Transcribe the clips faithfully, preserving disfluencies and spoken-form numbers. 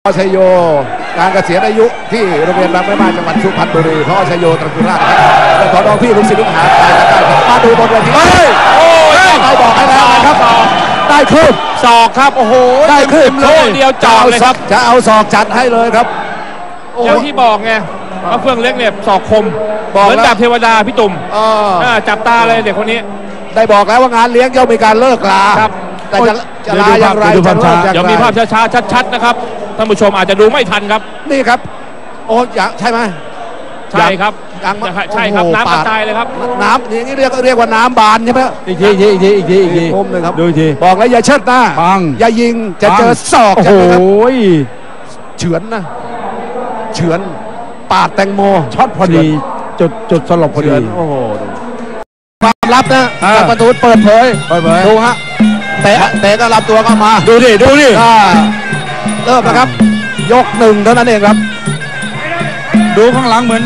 พ่อชัยโยการเกษียณอายุที่โรงเรียนบางแม่บ้านจังหวัดสุพรรณบุรีพ่อชัยโยตระกูลราชและขอน้องพี่ลูกศิษย์ลูกหาไปได้มาดูบนเวทีโอ้ยใครบอกให้แล้วนะครับได้คืบศอกครับโอ้โหได้คืบเลยเดียวจอดเลยครับจะเอาศอกจัดให้เลยครับเจ้าที่บอกไงว่าเฟื่องเล็กเนี่ยศอกคมเหมือนจับเทวดาพี่ตุ่มจับตาเลยเด็กคนนี้ได้บอกแล้วว่างานเลี้ยงย่อมมีการเลิกลาแต่จะจะลาอย่างไรจะเลิกอย่างไรเดี๋ยวมีภาพช้าๆชัดๆนะครับท่านผู้ชมอาจจะดูไม่ทันครับนี่ครับโอ้ยใช่ไหมใช่ครับใช่ครับน้ำกระจายเลยครับน้ำอย่างนี้เรียกเรียกว่าน้ำบานใช่ไหมอีกทีอีกทีอีกทีอีกทีมุมหนึ่งครับดูทีบอกแล้วอย่าเชิดหน้าอย่ายิงจะเจอศอกโอ้โหเฉือนนะเฉือนปาดแตงโมช็อตพอดีจุดจุดสลบพอดีโอ้โหความลับนะจากประตูเปิดเผยดูฮะเตะเตะก็รับตัวเข้ามาดูดิดูดิเริ่มนะครับยกหนึ่งเท่านั้นเองครับดูข้างหลังเหมือน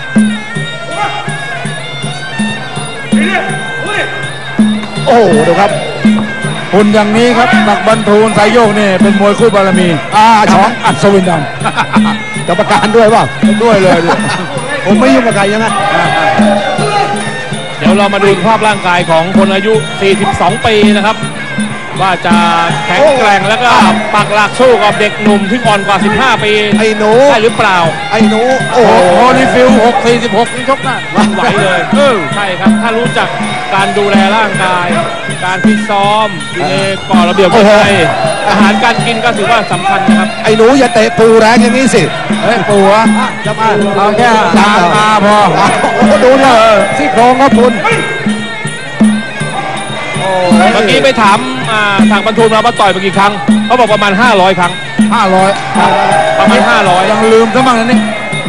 โอ้โหดูครับหุ่นอย่างนี้ครับหนักบรรทูลสายโยกนี่เป็นมวยคู่บารมีอ่าช้องอัศวินดำกรรมการด้วยป่ะด้วยเลยผมไม่ยุ่งกับใครยังไงเดี๋ยวเรามาดูภาพร่างกายของคนอายุสี่สิบสองปีนะครับว่าจะแข็งแกร่งแล้วก็ปักหลักสู้กับเด็กหนุ่มที่อ่อนกว่าสิบห้าปีไอ้หนูได้หรือเปล่าไอ้หนูโอ้โหโอลิฟิลหกสี่สิบหกนี่ชกหน้าวันไหวเลยเออใช่ครับถ้ารู้จักการดูแลร่างกายการฟิตซ้อมดีเอก่อระเบียบวินัยอาหารการกินก็ถือว่าสำคัญนะครับไอ้หนูอย่าเตะปูแรงอย่างนี้สิเฮ้ยปูวะจะมาเอาแค่ตาตาพอดูเลยซี่โครงครับคุณเมื่อกี้ไปถามทางบรรทุนมาว่าต่อยไปกี่ครั้งเขาบอกประมาณห้าร้อยครั้งห้าร้อยประมาณห้าร้อยยังลืมซะบ้างนะนี่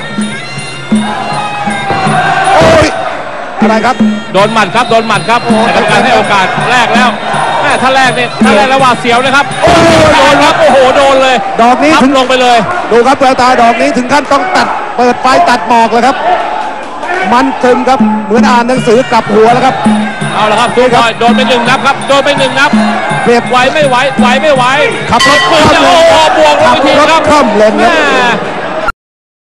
โอ้ยอะไรครับโดนหมัดครับโดนหมัดครับแต่การให้โอกาสแรกแล้วแม่ถ้าแรกเนี่ยถ้าแรกแล้วว่าเสียวนะครับโอ้โดนครับโอ้โหโดนเลยดอกนี้ถึงลงไปเลยดูครับแววตาดอกนี้ถึงขั้นต้องตัดเปิดไฟตัดหมอกเลยครับมันตึงครับเหมือนอ่านหนังสือกลับหัวแล้วครับเอาละครับดูหน่อยโดนไปหนึ่งนับครับโดนไปหนึ่งนับเรียบไหวไม่ไหวไหวไม่ไหวขับรถข้ามเลยโอ้โหบวกลงไปทีครับข้ามเลนครั